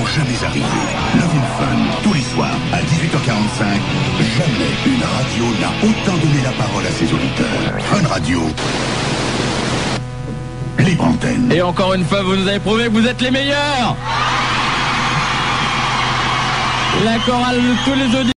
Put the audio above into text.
jamais arrivé. Love in Fun, tous les soirs, à 18h45. Jamais une radio n'a autant donné la parole à ses auditeurs. Fun Radio. Libre antenne. Et encore une fois, vous nous avez prouvé que vous êtes les meilleurs. La chorale de tous les auditeurs.